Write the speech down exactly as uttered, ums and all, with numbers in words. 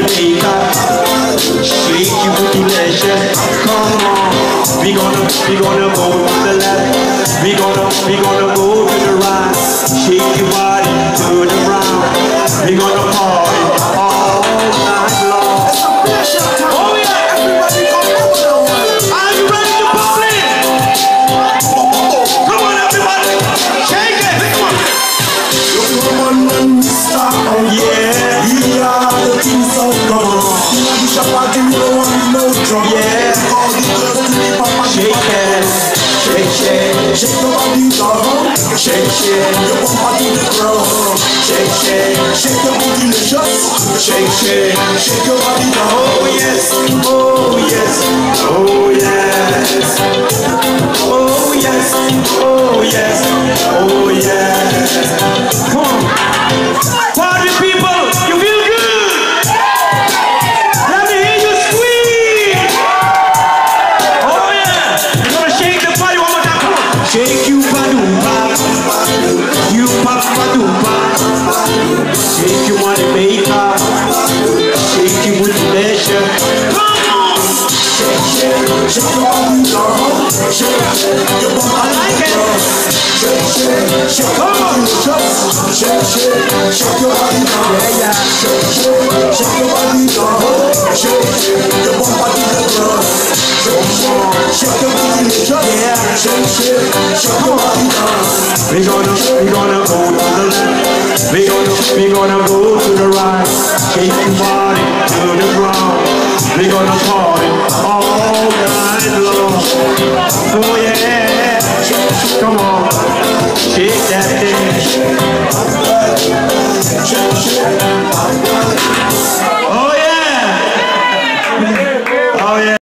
Jamaica. Shake your booty leisure. Come on. We gonna, we gonna go to the left. We gonna, we gonna go to the right. Shake your body to the ground. We gonna party all night long. Oh yeah, everybody come on. Are you ready to party? Come on, everybody, shake it. Come on. Come on, when we start. Yeah, we are the kings of God. In the bishop party, we don't want no drum. yeah. All the girls to the papa. Shake it, shake, shake, Shake your body down. shake, shake, Your bumper to the ground. shake, shake, Shake your booty licious. shake, shake. Shake your body down. Oh yes, oh yes, oh yes, oh yes, oh yes, oh yes. Come on, party people, you feel good? Let me hear you scream. Oh yeah, you're gonna shake the body one more time. Come on, shake you ba-doo-ba, you pa-pa-doo-ba, shake you money maker. Shake it with pleasure. Come on! Shake, shake, shake your body down. Shake, shake your bumper. I like it. Shake, shake, shake your body licious. Shake, shake, shake your body down. Yeah, yeah. Shake, shake, shake your body down. Shake, shake your bumper to the ground. Shake, shake, shake your body licious. Yeah. Shake, shake, shake your body down. We gonna, we gonna go to the left. We gonna, we gonna go to the right. Shake your body to the ground. We gonna party